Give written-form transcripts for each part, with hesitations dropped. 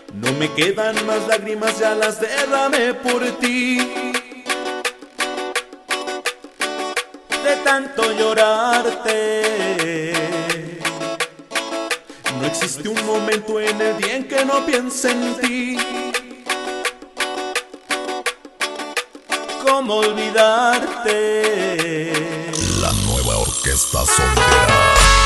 No me quedan más lágrimas, ya las derramé por ti. De tanto llorarte, no existe un momento en el día en que no piense en ti. ¿Cómo olvidarte? La nueva orquesta sonera.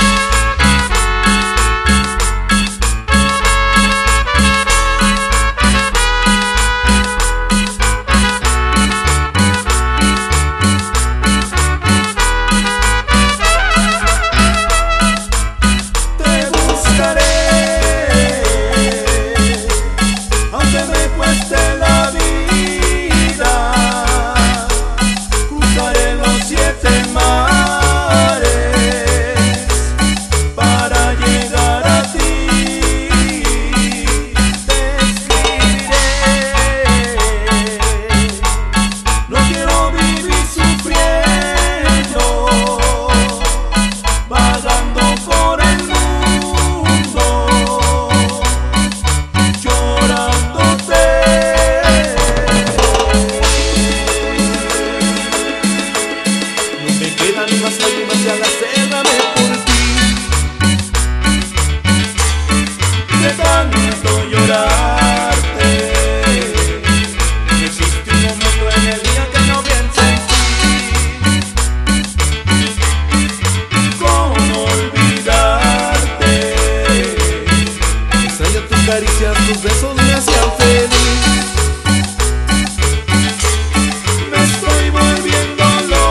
Más lágrimas ya las derramé por ti. De tanto llorarte, no existe un momento en el día que no piense en ti. ¿Cómo olvidarte? Extraño tus caricias, tus besos me hacían feliz. Me estoy volviendo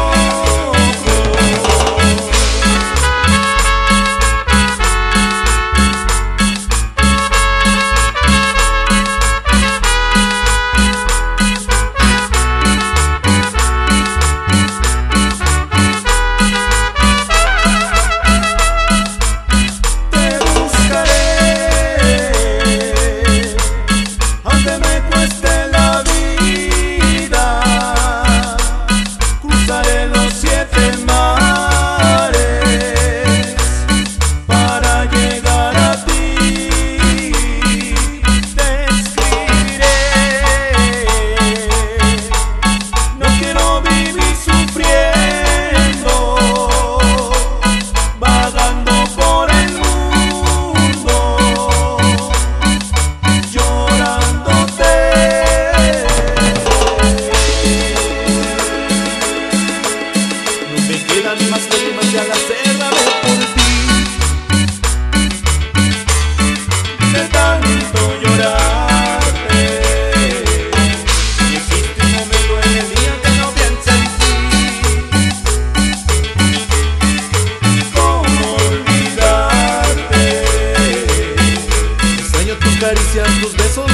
más lágrimas ya las derramé por ti. De tanto llorarte, no existe un momento en el día que no piense en ti. ¿Cómo olvidarte? Extraño tus caricias, tus besos